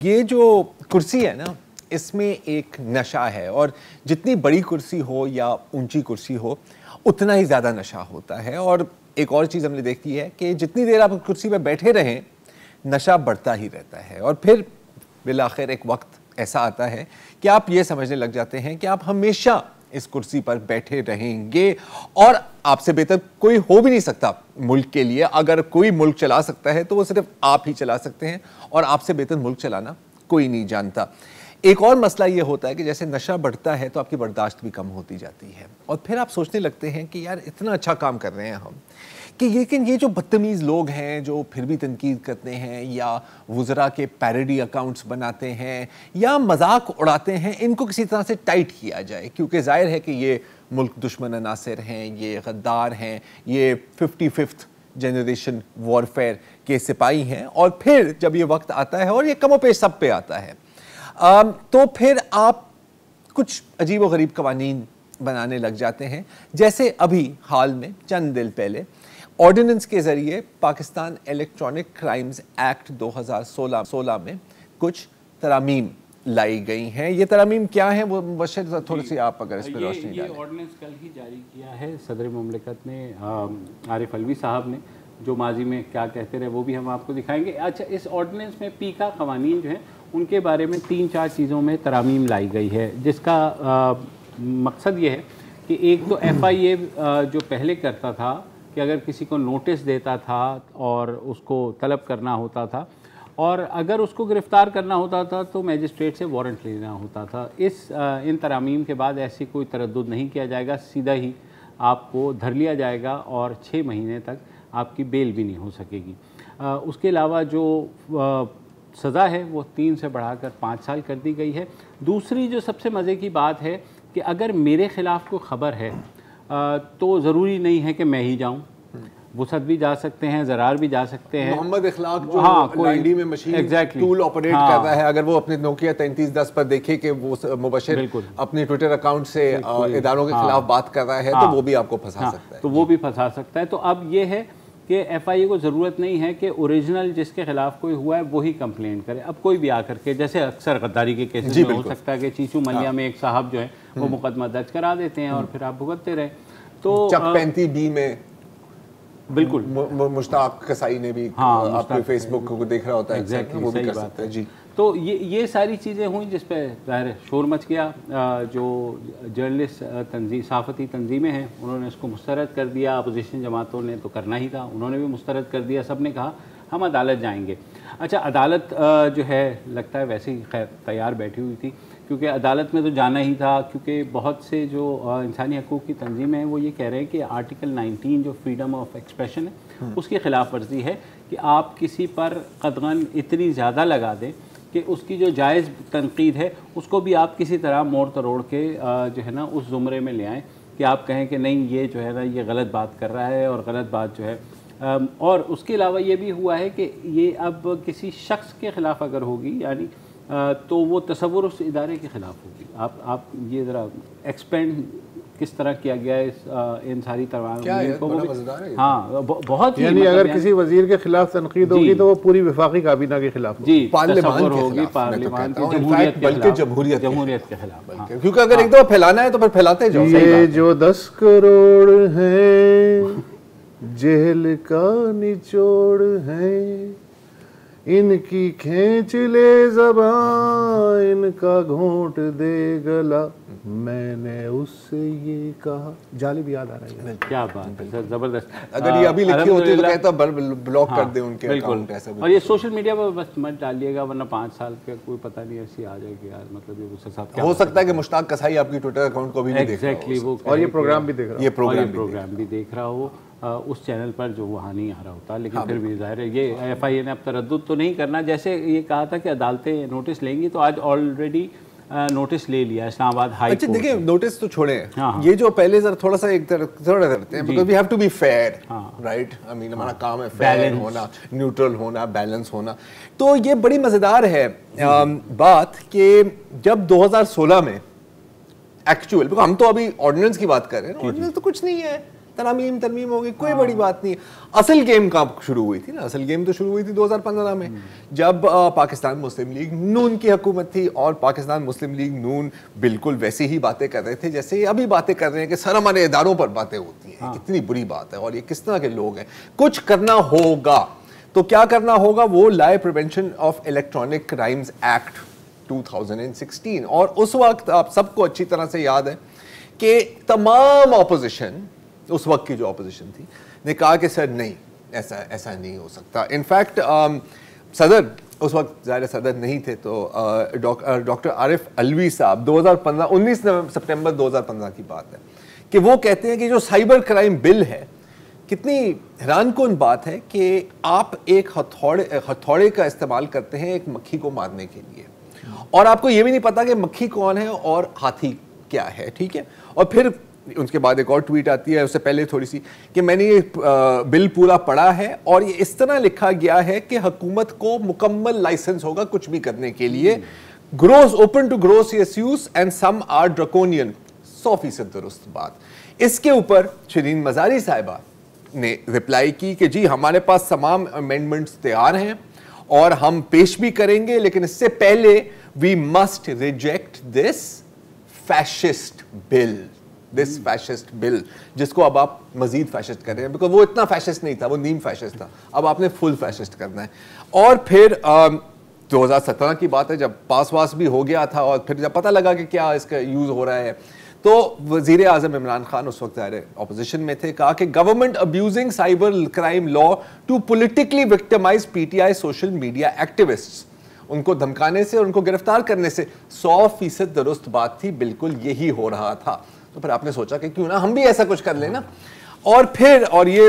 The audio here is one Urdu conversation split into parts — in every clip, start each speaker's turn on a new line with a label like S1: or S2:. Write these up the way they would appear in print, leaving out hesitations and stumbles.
S1: یہ جو کرسی ہے نا اس میں ایک نشہ ہے, اور جتنی بڑی کرسی ہو یا اونچی کرسی ہو اتنا ہی زیادہ نشہ ہوتا ہے. اور ایک اور چیز ہم نے دیکھی ہے کہ جتنی دیر آپ کرسی پہ بیٹھے رہیں نشہ بڑھتا ہی رہتا ہے, اور پھر بالآخر ایک وقت ایسا آتا ہے کہ آپ یہ سمجھنے لگ جاتے ہیں کہ آپ ہمیشہ اس کرسی پر بیٹھے رہیں گے, اور آپ سے بہتر کوئی ہو بھی نہیں سکتا ملک کے لیے. اگر کوئی ملک چلا سکتا ہے تو وہ صرف آپ ہی چلا سکتے ہیں, اور آپ سے بہتر ملک چلانا کوئی نہیں جانتا. ایک اور مسئلہ یہ ہوتا ہے کہ جیسے نشہ بڑھتا ہے تو آپ کی برداشت بھی کم ہوتی جاتی ہے, اور پھر آپ سوچنے لگتے ہیں کہ یار اتنا اچھا کام کر رہے ہیں ہم, کہ لیکن یہ جو بدتمیز لوگ ہیں جو پھر بھی تنقید کرتے ہیں یا وزراء کے پیروڈی اکاؤنٹس بناتے ہیں یا مذاق اڑاتے ہیں, ان کو کسی طرح سے ٹائٹ کیا جائے, کیونکہ ظاہر ہے کہ یہ ملک دشمن عناصر ہیں, یہ غدار ہیں, یہ 55th جنریشن وارفیئر کے سپاہی ہیں. اور پھر جب یہ وقت آتا ہے, اور یہ کم و بیش سب پہ آتا ہے, تو پھر آپ کچھ عجیب و غریب قوانین بنانے لگ جاتے ہیں. جیسے ابھی حال میں چند دن پہلے آرڈیننس کے ذریعے پاکستان الیکٹرانک کرائمز ایکٹ 2016 میں کچھ ترامیم لائی گئی ہیں. یہ ترامیم کیا ہیں وہ مبشر تھوڑی سی آپ اگر اس پہ روشنی ڈالیں.
S2: یہ آرڈیننس کل ہی جاری کیا ہے صدر مملکت نے, عارف علوی صاحب نے, جو ماضی میں کیا کہتے رہے وہ بھی ہم آپ کو دکھائیں گے. اچھا, اس آرڈیننس میں پیکا قوانین جو ہیں ان کے بارے میں 3-4 چیزوں میں ترامیم لائی گئی ہے, جس کا مقصد یہ ہے کہ ایک تو FIA جو پہلے کرتا تھا کہ اگر کسی کو نوٹس دیتا تھا اور اس کو طلب کرنا ہوتا تھا, اور اگر اس کو گرفتار کرنا ہوتا تھا تو میجسٹریٹ سے وارنٹ لینا ہوتا تھا. ان ترامیم کے بعد ایسی کوئی تردد نہیں کیا جائے گا, سیدھا ہی آپ کو دھر لیا جائے گا اور 6 مہینے تک آپ کی بیل بھی نہیں ہو سکے گی. اس کے علاوہ جو سزا ہے وہ 3 سے بڑھا کر 5 سال کر دی گئی ہے. دوسری جو سب سے مزے کی بات ہے کہ اگر میرے خلاف کوئی خبر ہے تو ضروری نہیں ہے کہ میں ہی جاؤں, وسعت بھی جا سکتے ہیں, زرار بھی جا سکتے ہیں.
S1: محمد اخلاق جو لائنڈی میں مشین ٹول آپریٹ کر رہا ہے, اگر وہ اپنے نوکیا 3310 پر دیکھے کہ وہ مبشر اپنے ٹویٹر اکاؤنٹ سے اداروں کے خلاف بات کر رہا ہے تو وہ بھی آپ کو پھنسا سکتا ہے.
S2: تو وہ بھی پھنسا سکتا ہے. تو اب یہ ہے کہ FIA کو ضرورت نہیں ہے کہ اوریجنل جس کے خلاف کوئی ہوا ہے وہی کمپلینٹ کرے. اب کوئی بھی آ کر کے, جیسے اکثر غداری کے کیسز میں ہو سکتا ہے کہ چیچو ملیا میں ایک صاحب جو ہے وہ مقدمہ درج کرا دیتے ہیں اور پھر آپ بھگتتے رہے. تو
S1: چک 35B میں
S2: بالکل
S1: مشتاق کسائی نے بھی آپ کے فیس بک کو دیکھ رہا ہوتا ہے, وہ بھی کر سکتا ہے. جی, تو
S2: یہ ساری چیزیں ہوئیں جس پہ ظاہر شور مچ گیا. جو جرنلسٹ صحافتی تنظیمیں ہیں انہوں نے اس کو مسترد کر دیا, اپوزیشن جماعتوں نے تو کرنا ہی تھا, انہوں نے بھی مسترد کر دیا. سب نے کہا ہم عدالت جائیں گے. اچھا, عدالت جو ہے لگتا ہے ویسے ہی خیر تیار بیٹھی ہوئی تھی, کیونکہ عدالت میں تو جانا ہی تھا, کیونکہ بہت سے جو انسانی حقوق کی تنظیمیں ہیں وہ یہ کہہ رہے ہیں کہ آرٹیکل 19 جو فریڈم آف ایکسپریشن ہے اس کی خلاف ورزی ہے کہ آپ کسی پر قدغن اتنی زیادہ لگا دیں کہ اس کی جو جائز تنقید ہے اس کو بھی آپ کسی طرح موڑ تروڑ کے جو ہے نا اس زمرے میں لے آئیں کہ آپ کہیں کہ نہیں یہ جو ہے نا یہ غلط بات کر رہا ہے اور غلط بات جو ہے. اور اس کے علاوہ یہ بھی ہوا ہے کہ یہ اب کسی شخص کے خلاف اگر ہوگی یعنی تو وہ تصور اس ادارے کے خلاف ہوگی. آپ یہ ذرا ایکسپینڈ کس طرح کیا گیا ہے ان ساری ترامیم کو. ہاں بہت,
S3: یعنی اگر کسی وزیر کے خلاف تنقید ہوگی تو وہ پوری وفاقی کابینہ کے خلاف
S2: جی تصور ہوگی, پارلیمان
S1: بلکہ جمہوریت
S2: کے خلاف,
S1: کیونکہ اگر ایک دفعہ پھیلانا ہے تو پھر پھیلاتے جاؤ.
S3: یہ جو 10 کروڑ ہیں جہل کا نچوڑ ہیں, ان کی کھینچ لے زبان, ان کا گھونٹ دے گلا, میں نے اس سے یہ کہا. جالب یاد آ رہا ہے.
S2: کیا بات ہے سر, زبردست.
S1: اگر یہ ابھی لکھی ہوتی تو کہتا بلاک کر دیں ان کے اکاؤنٹ ایسا.
S2: اور یہ سوشل میڈیا پر بس مت ڈالیے گا ورنہ 5 سال کا کوئی پتہ نہیں ایسی آ جائے گی یار. مطلب یہ اس حساب
S1: ہو سکتا ہے کہ مشتاق کسائی آپ کی ٹویٹر اکاؤنٹ کو بھی نہیں دیکھ رہا ہو
S3: اور یہ پروگرام بھی دیکھ رہا ہو,
S1: یہ
S2: پروگرام بھی دیکھ رہا ہو اس چینل پر جو وہاں نہیں آ رہا ہوتا. لیکن پھر بھی ظاہر ہے یہ FIA نے اب تردد تو نہیں کرنا. جیسے یہ کہا تھا کہ عدالتیں نوٹس لیں گی, تو آج آلریڈی نوٹس لے لیا اسلام آباد ہائی کورٹ.
S1: اچھا دیکھیں, نوٹس تو چھوڑیں, یہ جو پہلے ذرا تھوڑا سا ایک تھوڑا کرتے ہیں because we have to be fair, right? I mean ہمارا کام ہے فیئر ہونا, نیوٹرل ہونا, بیلنس ہونا. تو یہ بڑی مزیدار ہے بات کہ جب 2016 میں ایکچوئل, ہم تو ابھی آرڈیننس کی بات کر رہے ہیں, آرڈیننس تو کچھ نہیں ہے, तरामीम तरमीम हो गई, कोई बड़ी बात नहीं है। असल गेम कब शुरू हुई थी ना, असल गेम तो शुरू हुई थी 2015 में, जब पाकिस्तान मुस्लिम लीग नून की हुकूमत थी, और पाकिस्तान मुस्लिम लीग नून बिल्कुल वैसी ही बातें कर रहे थे जैसे अभी बातें कर रहे हैं कि सर हमारे इदारों पर बातें होती हैं, कितनी बुरी बात है और ये किस तरह के लोग हैं, कुछ करना होगा। तो क्या करना होगा, वो लाई prevention of electronic crimes act 2016, और उस वक्त आप सबको अच्छी तरह से याद है कि तमाम ऑपोजिशन, उस वक्त की जो ऑपोजिशन थी, ने कहा कि सर नहीं, ऐसा नहीं हो सकता। इनफैक्ट सदर उस वक्त ज़ाहिर सदर नहीं थे, तो डॉक्टर आरिफ अलवी साहब 2015 19 सितंबर 2015 की बात है कि वो कहते हैं कि जो साइबर क्राइम बिल है, कितनी हैरानकुन बात है कि आप एक हथौड़े का इस्तेमाल करते हैं एक मक्खी को मारने के लिए, और आपको ये भी नहीं पता कि मक्खी कौन है और हाथी क्या है, ठीक है। और फिर उसके बाद एक और ट्वीट आती है उससे पहले थोड़ी सी, कि मैंने ये बिल पूरा पढ़ा है और ये इस तरह लिखा गया है कि हुकूमत को मुकम्मल लाइसेंस होगा कुछ भी करने के लिए, gross open to gross use and some are draconian. 100% दुरुस्त बात। इसके ऊपर शिरीन मजारी साहिबा ने रिप्लाई की कि जी हमारे पास तमाम अमेंडमेंट्स तैयार हैं और हम पेश भी करेंगे, लेकिन इससे पहले we must reject this fascist bill, जिसको अब आप मजीद फैशिस्ट कर रहे हैं, बिकॉज वो इतना फैशिस्ट नहीं था, वो नीम फैशिस्ट था, अब आपने फुल फैशिस्ट करना है। और फिर 2017 की बात है जब पास वास भी हो गया था, और फिर जब पता लगा कि क्या इसका यूज हो रहा है, तो वजीर आजम इमरान खान उस वक्त ऑपोजिशन में थे, कहा कि government abusing cyber crime law to politically victimise PTI social media activists, उनको धमकाने से, उनको गिरफ्तार करने से 100% दुरुस्त बात थी, बिल्कुल यही हो रहा था। तो फिर आपने सोचा कि क्यों ना हम भी ऐसा कुछ कर लेना। और फिर, और ये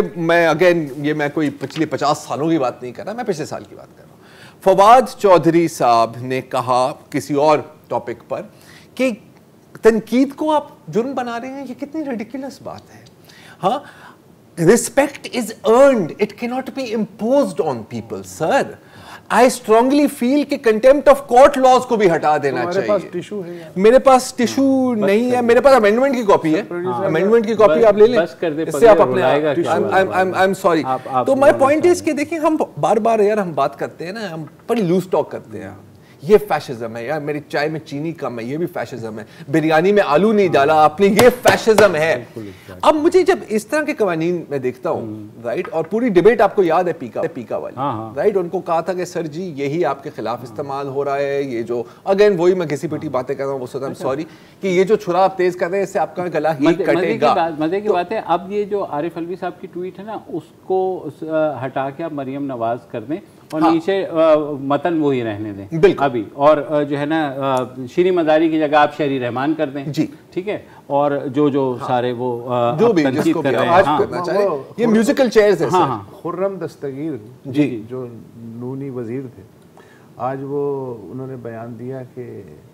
S1: मैं कोई पिछले 50 सालों की बात नहीं कर रहा, मैं पिछले साल की बात कर रहा हूँ। फवाद चौधरी साहब ने कहा किसी और टॉपिक पर कि तनकीद को आप जुर्म बना रहे हैं, ये कितनी रिडिकुलस बात है। हाँ, respect is earned, it can not be imposed on people. Sir, I strongly feel कि कंटेम्प्ट ऑफ कोर्ट लॉज को भी हटा देना चाहिए।
S3: पास टिश्यू है?
S1: मेरे पास टिश्यू नहीं है, मेरे पास अमेंडमेंट की कॉपी है, अमेंडमेंट की कॉपी आप ले लें, इससे आप अपने आई एम सॉरी। तो माय पॉइंट इज कि देखिए, हम बार बार यार हम बात करते हैं ना, हम बड़ी लूज टॉक करते हैं, ये फैशिज्म है यार, मेरी चाय में चीनी कम है, ये भी फैशिज्म है, बिरयानी में आलू नहीं डाला आपने, ये फैशिज्म है। अब मुझे जब इस तरह के कवानीन में देखता हूँ, राइट, और पूरी डिबेट आपको याद है पीका वाली, राइट, उनको कहा था कि सर जी यही आपके खिलाफ इस्तेमाल हो रहा है, ये जो अगेन वही मैं घिसी पिटी बातें कर रहा हूँ, वो सोचा सॉरी कि ये जो छुरा आप तेज कर रहे हैं इससे आपका गला ही कटेगा।
S2: मजे की बात है, अब ये जो आरिफ अलवी साहब की ट्वीट है ना, उसको हटा के आप मरियम नवाज कर दें और नीचे मतन वही रहने दें अभी, और जो है ना शिरी मदारी की जगह आप शहरी रहमान कर दें जी, ठीक है। और जो सारे वो
S1: जो भी जिसको भी आज करना चाहे, ये म्यूजिकल चेयर्स है।
S3: खुर्रम दस्तगीर जी जो नूनी वजीर थे, आज वो उन्होंने बयान दिया कि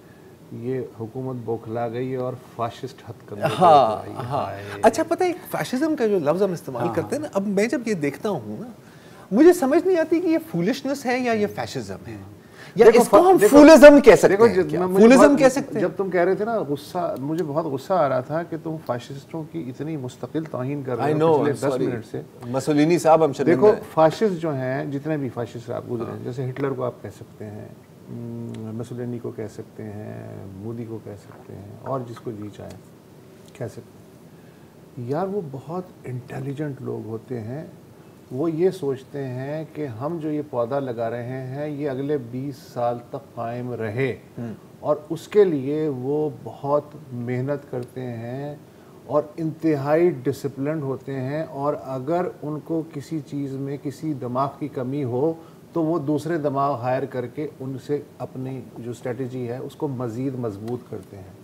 S3: ये हुकूमत बौखला गई है और फाशिस्ट हथकंडे।
S1: हाँ, अच्छा, पता है फैशिज्म का जो लफ्ज हम इस्तेमाल करते हैं ना, अब मैं जब ये देखता हूँ ना, मुझे समझ नहीं आती कि ये फूलिशनेस है या ये फैशिज्म है, या इसको हम फूलिज्म कह सकते हैं। फूलिज्म कह सकते हैं।
S3: जब तुम कह रहे थे ना गुस्सा, मुझे बहुत गुस्सा आ रहा था कि तुम फाशिस्टों की इतनी मुस्तकिल तौहीन कर रहे हो पिछले 10 मिनट से।
S1: मुसोलिनी साहब, हम
S3: देखो, फाशिस्ट जो हैं, जितने भी फाशिस्ट आप गुजरे हैं, जैसे हिटलर को आप कह सकते हैं, मुसोलिनी को कह सकते हैं, मोदी को कह सकते हैं, और जिसको जी चाहे कह सकते हैं। यार वो बहुत इंटेलिजेंट लोग होते हैं, वो ये सोचते हैं कि हम जो ये पौधा लगा रहे हैं ये अगले 20 साल तक कायम रहे, और उसके लिए वो बहुत मेहनत करते हैं और इंतहाई डिसिप्लिन्ड होते हैं, और अगर उनको किसी चीज़ में किसी दिमाग की कमी हो तो वो दूसरे दिमाग हायर करके उनसे अपनी जो स्ट्रेटजी है उसको मज़ीद मजबूत करते हैं।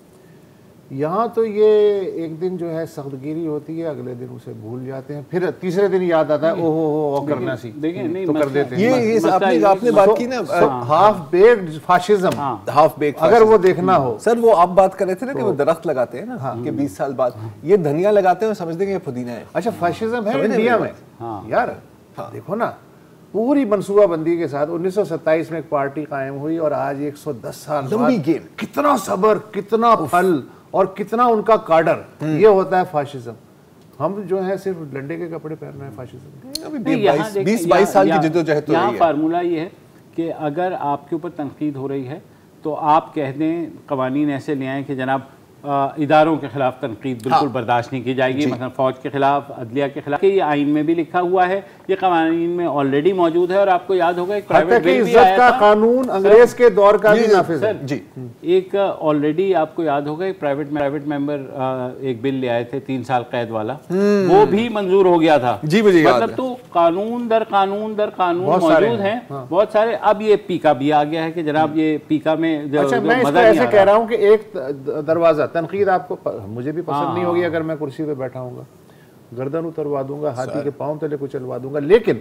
S3: यहाँ तो ये एक दिन जो है सख्तगिरी होती है, अगले दिन उसे भूल जाते हैं, फिर तीसरे दिन याद आता है ओहो करना सीख,
S2: नहीं
S3: तो कर देते हैं।
S1: ये आपने बात की ना,
S3: half baked fascism,
S1: half baked,
S3: अगर वो देखना हो।
S1: सर वो आप बात कर रहे थे ना कि वो दरख्त लगाते हैं ना कि 20 साल बाद ये धनिया लगाते हैं, समझते हैं ये पुदीना है।
S3: अच्छा, फाशिज्म है इंडिया में यार, देखो ना, पूरी मनसूबाबंदी के साथ 1927 में एक पार्टी कायम हुई और आज 110 साल
S1: लंबी गेम,
S3: कितना सब्र, कितना फल और कितना उनका काडर, ये होता है फाशिज्म। ہم جو ہے صرف ڈنڈے کے کپڑے پہن رہے ہیں فاشزم.
S1: ابھی 20-22 سال کی جدوجہد تو
S2: یہاں فارمولہ یہ ہے کہ اگر آپ کے اوپر تنقید ہو رہی ہے تو آپ کہہ دیں قوانین ایسے لے آئیں کہ جناب اداروں کے خلاف تنقید بالکل برداشت نہیں کی جائے گی, مثلا فوج کے خلاف, عدلیہ کے خلاف. یہ آئین میں بھی لکھا ہوا ہے, یہ قوانین میں آلریڈی موجود ہے, اور آپ کو یاد ہوگا ایک پرائیویٹ بل بھی آیا تھا.
S3: قانون انگریز کے دور کا بھی نافذ ہے.
S1: جی
S2: ایک آلریڈی آپ کو یاد ہوگا ایک پرائیویٹ ممبر ایک بل لے آئے تھے 3 سال قید والا, وہ بھی منظور ہو گیا تھا.
S1: جی مجھے یاد ہے.
S2: مطلب تو قانون در قانون موجود ہیں بہت سارے. اب یہ پیکا بھی آ گیا ہے کہ جناب یہ پیکا میں
S3: اچھا میں اس کو ایسے کہہ رہا ہوں کہ ایک دروازہ تنقید آپ کو مجھے بھی پسند نہیں ہوگی اگر میں کرسی پہ بیٹھا ہوں گا, گردن اتروا دوں گا, ہاتھی کے پاؤں تلے کو چلوا دوں گا, لیکن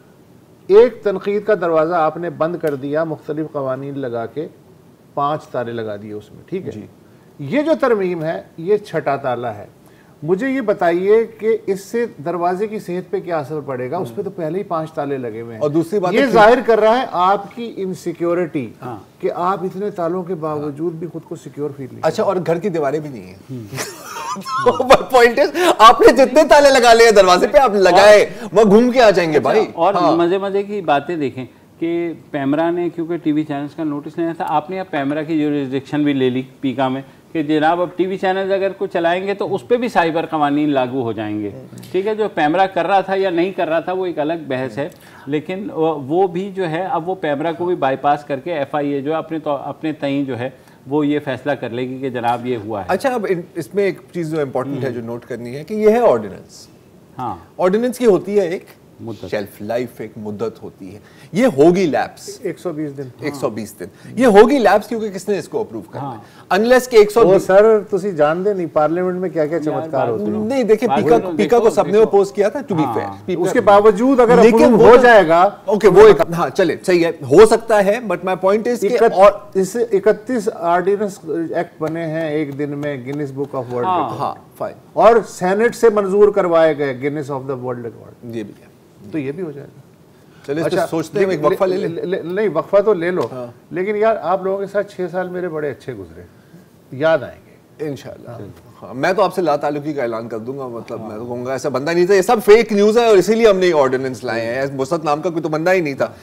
S3: ایک تنقید کا دروازہ آپ نے بند کر دیا مختلف قوانین لگا کے, 5 تالے لگا دیے اس میں, ٹھیک ہے. یہ جو ترمیم ہے یہ 6 تالا ہے. مجھے یہ بتائیے کہ اس سے دروازے کی صحت پہ کیا اثر پڑے گا؟ اس پہ تو پہلے ہی 5 تالے لگے ہوئے ہیں.
S1: اور دوسری بات
S3: یہ ظاہر کر رہا ہے آپ کی انسیکیورٹی کہ آپ اتنے تالوں کے باوجود بھی خود کو سیکیور فیل نہیں.
S1: اچھا, اور گھر کی دیواریں بھی نہیں ہیں. پوائنٹ آپ نے جتنے تالے لگا لیے دروازے پہ, آپ لگائے وہ گھوم کے آ جائیں گے بھائی.
S2: اور مزے کی باتیں دیکھیں کہ پیمرا نے کیونکہ ٹی وی چینلز کا نوٹس لینا تھا, آپ نے اب پیمرا کی جوریسڈکشن بھی لے لی پیکا میں کہ جناب اب ٹی وی چینلز اگر کچھ چلائیں گے تو اس پہ بھی سائبر قوانین لاگو ہو جائیں گے. ٹھیک ہے, جو پیمرا کر رہا تھا یا نہیں کر رہا تھا وہ ایک الگ بحث ہے, لیکن وہ بھی جو ہے اب وہ پیمرا کو بھی بائی پاس کر کے ایف آئی اے جو اپنے تئیں جو ہے وہ یہ فیصلہ کر لے گی کہ جناب یہ ہوا ہے.
S1: اچھا, اب اس میں ایک چیز جو امپورٹنٹ ہے جو نوٹ کرنی ہے کہ یہ ہے آرڈیننس.
S2: ہاں,
S1: آرڈیننس کی ہوتی ہے ایک شیلف لائف, ایک مدت ہوتی ہے. یہ ہوگی لیپس 120 دن یہ ہوگی لیپس, کیونکہ کس نے اس کو اپروو کرنا ہے. انلیس کہ 120
S3: سر تسی جان دے نہیں پارلیمنٹ میں کیا کیا چمتکار ہوتے ہیں.
S1: نہیں دیکھیں, پیکا کو سب نے اپوز کیا تھا, ٹو بی فیئر.
S3: اس کے باوجود اگر اپروو ہو جائے گا,
S1: اوکے وہ ہاں چلے صحیح ہے, ہو سکتا ہے, بٹ مائی پوائنٹ از کہ
S3: 31 آرڈیننس ایکٹ بنے ہیں ایک دن میں Guinness book of world record.
S1: ہاں فائن,
S3: اور سینٹ سے منظور کروائے گئے Guinness of the world record.
S1: یہ بھی ہے,
S3: تو یہ بھی ہو جائے گا.
S1: چلے اس پہ سوچتے ہیں, ایک وقفہ لے لیں.
S3: نہیں وقفہ تو لے لو, لیکن یار آپ لوگوں کے ساتھ 6 سال میرے بڑے اچھے گزرے, یاد آئیں گے
S1: انشاءاللہ. ہاں میں تو آپ سے لا تعلقی کا اعلان کر دوں گا, مطلب میں تو کہوں گا ایسا بندہ نہیں تھا, یہ سب فیک نیوز ہے اور اسی لیے ہم نے آرڈیننس لائے ہیں. وسعت نام کا کوئی تو بندہ ہی نہیں تھا.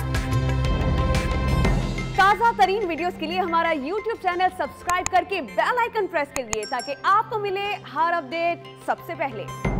S4: تازہ ترین ویڈیوز کے لیے ہمارا YouTube چینل سبسکرائب کر کے بیل آئیکن پریس کریے تاکہ آپ کو ملے ہر اپڈیٹ سب سے پہلے.